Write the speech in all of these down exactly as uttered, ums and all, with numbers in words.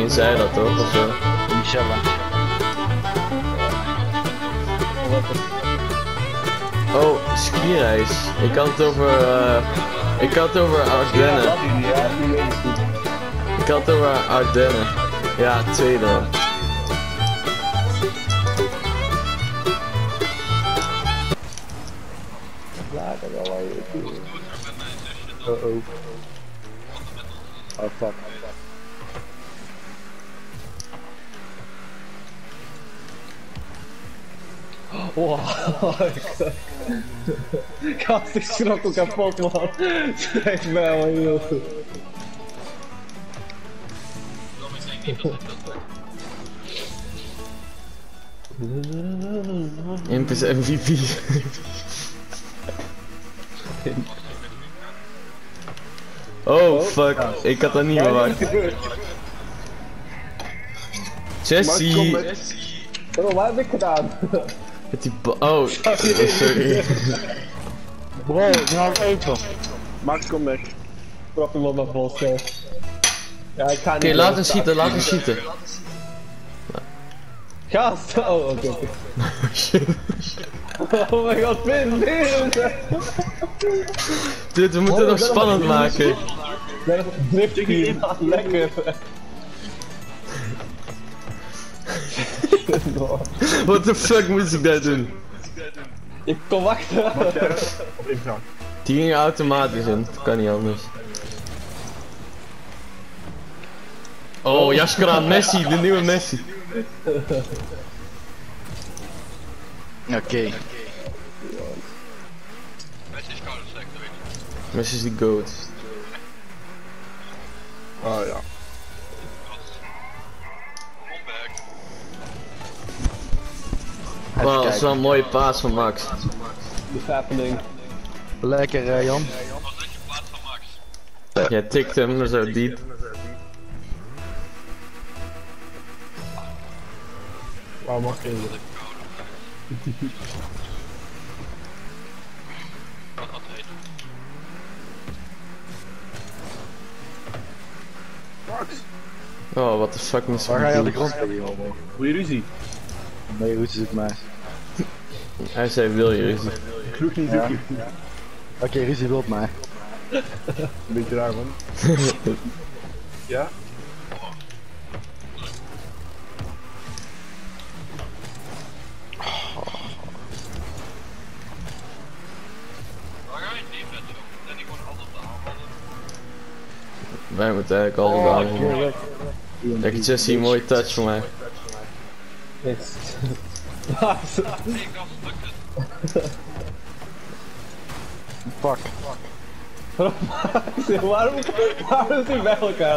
iemand zei dat toch? Of zo? Michelle. Oh, skireis. Ik had het over... Uh, ik had het over Ardennen. Ik had het over Ardennen. Ja, tweede. Uh oh. Oh fuck. Wow. Gast, ik schrok ook kapot man. Schrijf mij wel heel goed. Imp is M V P. Oh fuck, ik had dat niet verwacht. Jessie! Bro, wat heb ik gedaan? Met die ba- oh, sorry. Bro, ik ga het eten. Max, kom weg. Prop hem op mijn vol stil. Ja, ik ga niet. Oké, laat hem schieten, laat hem schieten. Gast! Oh, oké. Okay. Oh my god, Vin, Vin! Dude, we moeten het nog spannend maken. Nee, drift hier, lekker. What the fuck moest ik dat doen? Ik kom wachten. Die ging automatisch in, dat kan niet anders. Oh, Jaskra, Messi, de nieuwe Messi. Oké. Okay. Messi is die goat. Oh ja. Wow, dat is wel een mooie paas van Max. The happening. Lekker uh, Jan. Jij tikt hem zo diep. Waar mag je in? Max! Oh, what the fuck moest Waar ga je aan de ik grond liggen, joh? Wil je ruzie? Nee, hoe is het mij? Hij zei wil je ruzie. Ik vroeg niet Ja. ruzie. Oké, okay, ruzie wilt mij. Een beetje raar man. Ja? Wij moeten eigenlijk al Oh, gedaan. Lekker Jessie, mooie touch voor mij. Yes. Max! Fuck. Max, waarom, waarom is hij bij elkaar?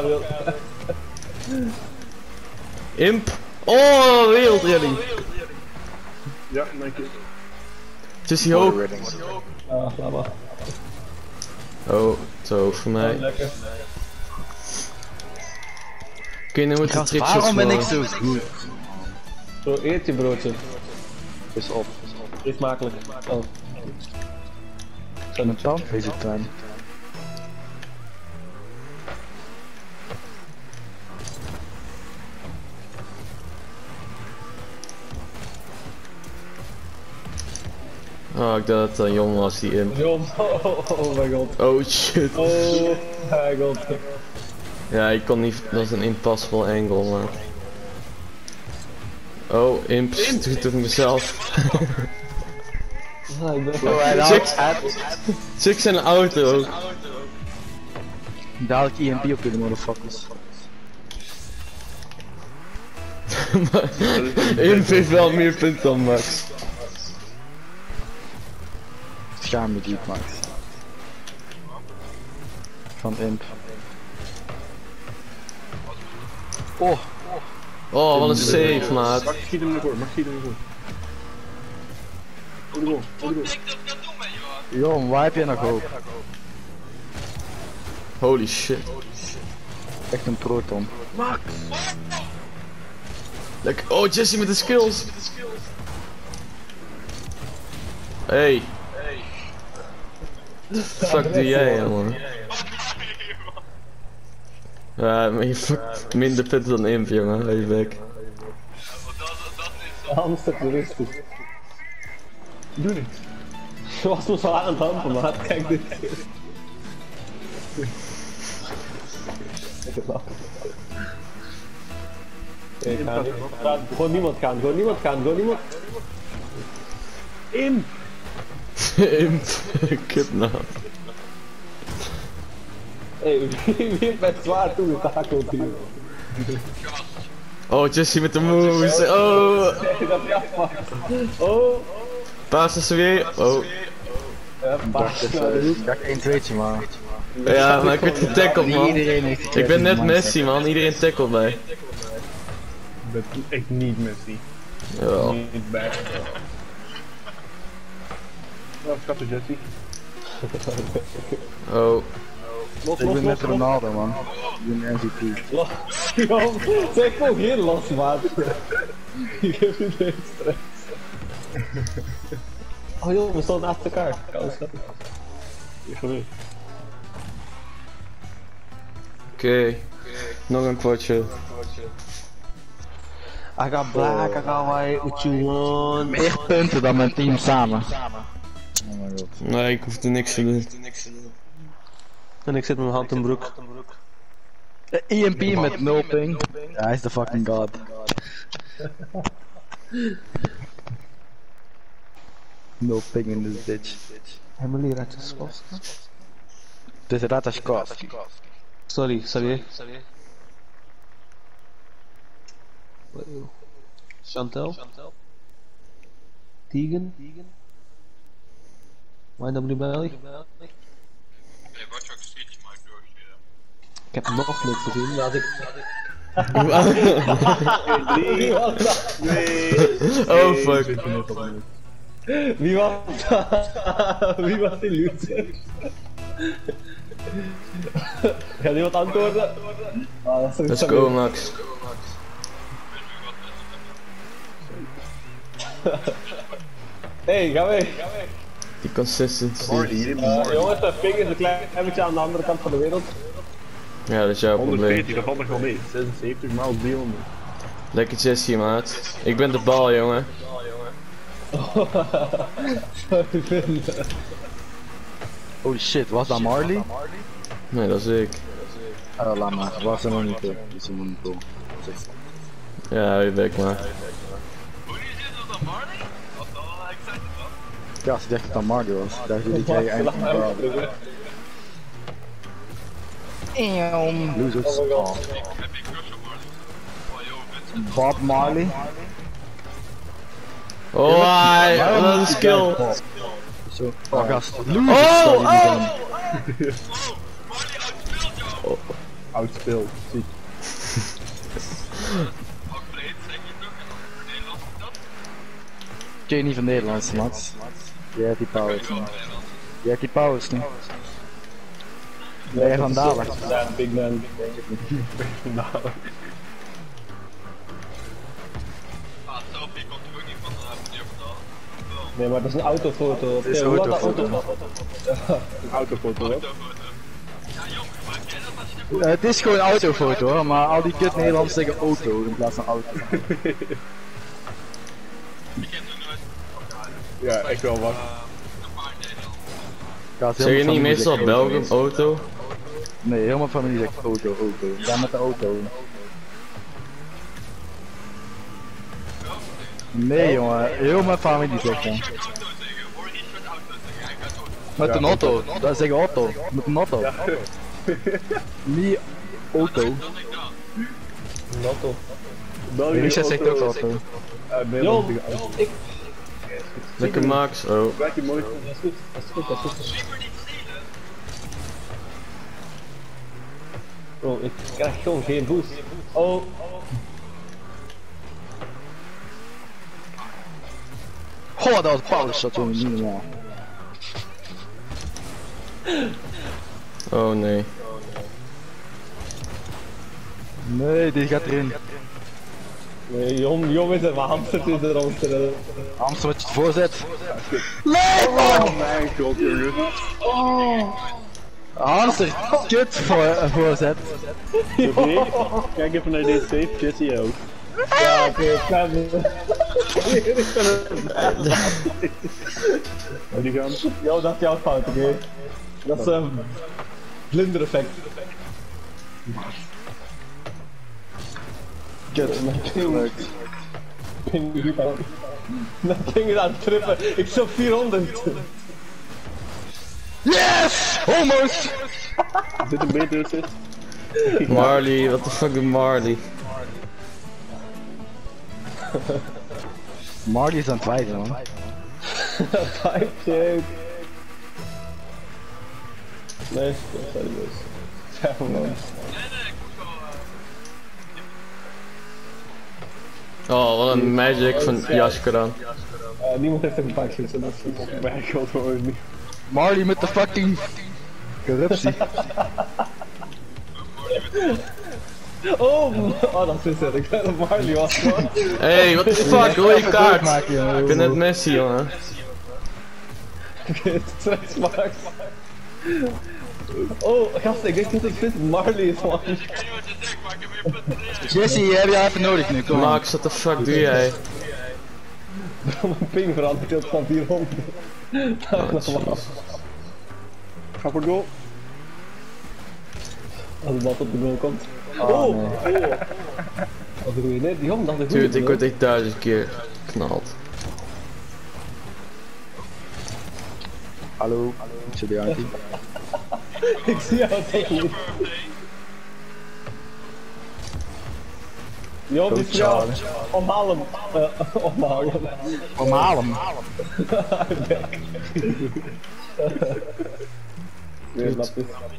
Imp! Oh, wereldredding! Ja, dank je. Jessie hoog! Ah, laat maar. Oh, te hoog voor mij. Lekker. Oké, nu moeten we Gast, tripjes waarom ben ik gewoon. zo goed? Zo, eet je broodje. Is op. Eet smakelijk. Oh. Zijn het dan? Deze tuin. Oh, ik dacht dat het een jongen was die imp. John, oh, oh, oh my god. Oh shit. Oh my god. Ja, ik kon niet. Dat is een impossible angle, man. Oh, imp doet het mezelf. Ah, ik ben Six, Six en een auto ook. Dadelijk E M P op de motherfuckers. Imp heeft wel meer punten dan Max. Schaam me diep, Max. Van Imp. Oh, Oh, wat een save, maat. Mag schiet hem ervoor, mag schiet hem ervoor. Oh de goal, oh de goal. Jon, waar heb je nog hoop? Holy shit. Echt een proton. Max! Lekker. Oh, Jessie met de skills. Hey. Fuck doe jij, man? Ja, maar je fuckt minder punten dan Imp, jongen. Hou je bek. Hamster rustig. Doe niks. Je was nog zo aan het hampen, maat. Kijk dit. Ik heb lachen. Ik ga niet. Gewoon niemand gaan, gewoon niemand gaan, gewoon niemand. In! Imp. Kidnap. Hé, wie wie heeft mij zwaar toegetakeld hier? Oh, Jesse met de moves. Oh. Dat is afpakt. Oh! Paas is er weer. Oh. Ja, pas naar de hoek. Ik dacht één tweetje, maar... Ja, maar ik werd getackled, Niet man. iedereen heeft Ik ben net Messi, man. Iedereen tackelt mij. Ik ben echt niet Messi. Jawel. Niet bij. Nou, schatje Jesse. Oh. Los, Ik los, ben los, met los. Ronaldo, man. Ik ben M V P. Los. Ja, zeg gewoon geen los, maat. Ik heb niet eens stress. Oh joh, we staan naast elkaar. Kan schatten. Ik ga mee. Oké. Nog een potje. I got black, I got white, what you want? Meer punten dan mijn team samen. Oh mijn god. Nee, ik hoef er niks te doen. En ik zit met mijn hand in broek. E M P met nul ping. Ja, hij is de fucking god. Nul ping in this bitch. Emily Ratcheskowska? Het is Ratashkovski. Sorry, sorry. Chantel? Tegan? Y W Belly? Nee, wat je ook steeds maar doorsturen. Ik heb nog niks gezien, laat ik... Oh fuck. Wie was dat? Wie was die loser? Gaat iemand antwoorden? Ah, dat is Let's go, Max. Hey, ga weg! Die consistency. Uh, jongens, de ping is een klein beetje aan de andere kant van de wereld. Ja, dat is jouw probleem. honderdveertig, dat valt nog wel mee. zesenzeventig maal driehonderd. Lekker Jesse, maat. Ik ben de bal, jongen. Sorry, Vin. Holy shit, was dat Marley? Nee, dat is ik. Oh, laat maar. Was er nog niet cool. Dat is nog niet cool. Ja, hou je bek, maar. Hoe die zit dat dan Marley? Of dan wel excited was? Ja, ze dacht dat dat Marley was. Daar jullie krijgen eindelijk een bal. Losers. Oh. Heb ik crush op Marley? Oh joh, Vincent. Bob Marley. Oh, hij, wat een skill. Zo. Oh, gast. Oh, Losers. oh. Marley uitspeelt jou! Oudspeelt, ziek. Ook breed, zeg je toch? En dan voor Nederland is dat? Ken je niet van Nederlands, Max? Jij hebt die powers niet. Jij hebt die powers niet. Ben je van Dalek? Ja, big man. Ah, selfie komt er ook niet van uh, meneer Verdaal. Nee, maar dat is een autofoto. is een Hoe had dat autofoto. autofoto? Een autofoto, hè? Autofoto. Ja jong, gebruik jij dat als je Uh, het is gewoon een autofoto hoor, maar al die kut Nederlands zeggen auto in plaats van auto. Ik heb er nooit. Ja, echt wel wat. Uh, een paar Nederland. Ja, het is Zeg je helemaal niet familie meestal zegt Belgium auto? Nee, helemaal familie zegt auto, auto. Ja, met de auto. Nee jongen, heel mijn familie zegt dat. Auto zeggen, hoor Richard auto zeggen. Hij gaat auto. Met een auto, dat zeggen auto. Met een auto. Niet auto. Dat ik dan. Lotto. Richard zegt ook auto. Jon, ik... Lekker Max. Oh. Werk je mooi. Dat is goed, dat is goed, dat is goed. Super niet stelen. Bro, ik krijg gewoon geen boost. Oh. Goh, dat was power shot jongen, niet normaal. Oh nee. Nee, dit gaat erin. Nee, Jon, Jon is er, maar Hamster is er om te... Amsterdam met je voorzet. Nee man! Oh mijn god, jongen. Hamster, kut voor, voorzet. Oké, kijk even naar deze safe, Jesse ook. Ja, oké, ik ga het. Die gaan. Yo, dat is jouw fout, oké? Okay? Dat is een blunder effect. Kut, mijn ping. Ping is aan. Mijn ping is aan het trippen. Ik zat vierhonderd. Yes! Almost! Is dit een betere assist? Marley, what the fuck is Marley? Marley is aan het twijfelen, man. Five shit. Nee, dat is serieus. Ja, man. Nee, nee, ik moet wel. Oh, wat een magic van Jaskaran. Uh, niemand heeft een pak zitten, dat is mijn god hoor niet. Marley met de fucking corruptie. Oh, oh, dat is het. Ik dacht dat Marley was gewoon. Hey, what the fuck, hoe je kaart? Maken, jongen. Ik ben net Messi, jongen. Oké, het is straks Max. Oh, gast, ik denk dat het fit Marley is, man. Ik weet niet wat je zegt, maar ik heb weer punten neer. Jesse, je hebt jou even nodig nu, kom. Max, what the fuck doe jij? Mijn ping verandert heel van vierhonderd. Oh, jeez. Ga voor goal. Als de bal op de goal komt. Oh, oh. Wat doe je net? Die hond, dat is goed. Dude, ik word echt duizend keer geknald. Hallo, ik zit hier aan het Ik zie jou tegen je. Jo, die is jou. Omhaal hem. Uh, omhaal hem. Omhaal hem. Weer dat is.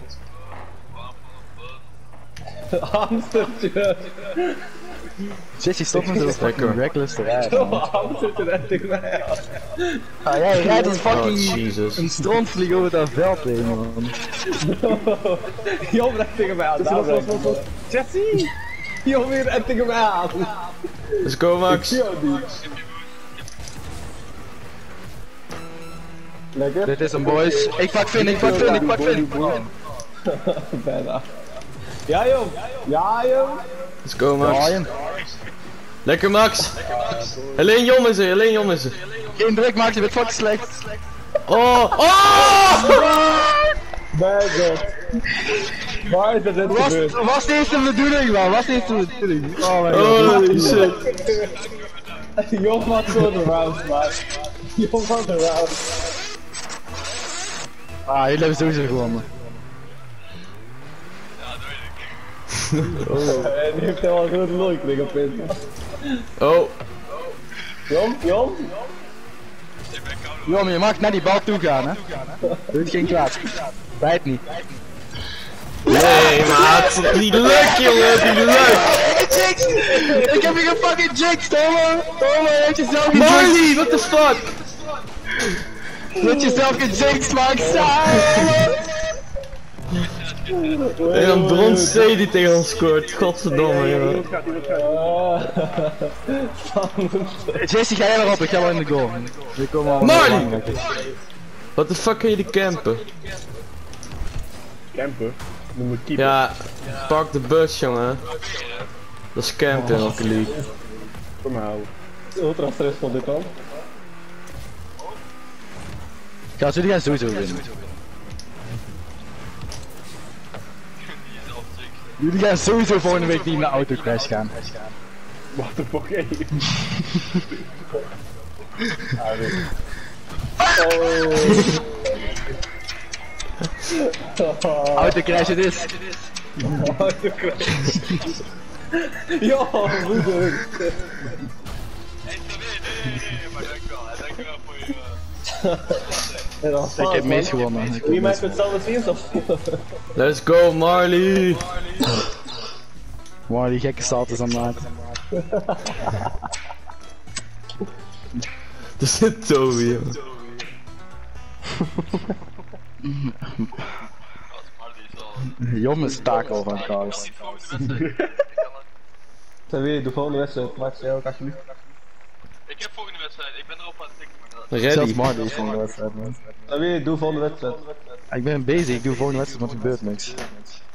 Hamstertje. Jesse, stop met zo'n fucking reckless te rijden. Oh, hamstertje net tegen mij. Ah, jij rijdt als Oh, fucking Jesus. een strontvlieg over dat veld heen, man. Jo, recht tegen mij aan. Jesse! Jo, weer recht tegen mij aan. Let's go, Max. Jo, die. Lekker. Dit is een boys. Ik pak Finn, ik pak Finn, ik pak Finn. Bijna. Ja, joh. Ja, joh. Let's go, Max. Ryan. Lekker, Max. Alleen Jom is er, alleen Jom is er. Geen druk Max, je bent fucking slecht. Oh, oh! Bijna. Waar is dat net Was, gebeurd? was dit de bedoeling, man? Was dit de bedoeling? Oh my god. Holy shit. Joh, maakt zo de rounds, man. Joh, maakt de rounds. Ah, jullie hebben sowieso gewonnen. Oh, en die heeft helemaal een grote lol gekregen op in. Oh, Jom, Jom. Jongen, je mag naar die bal toe gaan, hè? Doe geen kwaad. Bijt niet. nee, maat. Niet leuk, jongen, niet leuk. Jinx! Ik heb je gefucking jinxed, homo! Homo, je hebt jezelf gejinxed! Marley, what the fuck? Je hebt jezelf gejinxed, Max! En dan Brons C die tegen ons scoort. Godverdomme, jongen. Jesse, ga jij erop, ik ga wel in de goal. We komen al Marley! What the fuck kan je die campen? Camper. Noem me keeper. Ja, pak de bus, jongen. Dat is campen in elke league. Voor me houden. Ultra stressvol dit al. Ja, jullie gaan sowieso winnen. Jullie gaan sowieso volgende week niet in de autocrash gaan. What the fuck, hé. Oh. Autocrash het is. Autocrash. Yo, moeder. Nee, nee, nee, maar dankjewel, dankjewel voor je... Ik heb meest gewonnen. Wie maakt het zelf eens of? Let's go, Marley! Wow, die gekke salto's aan het maken. Er zit Toby, jongen. Jongens takel van Chaos. Zijn weer de volgende wedstrijd, Max, jij ook alsjeblieft. Ik heb volgende wedstrijd, ik ben erop aan het tikken. Ready. Zelfs Marty is van de wedstrijd, man. Dan weer, doe volgende wedstrijd. Ik ben bezig, ik doe volgende wedstrijd, want er gebeurt niks.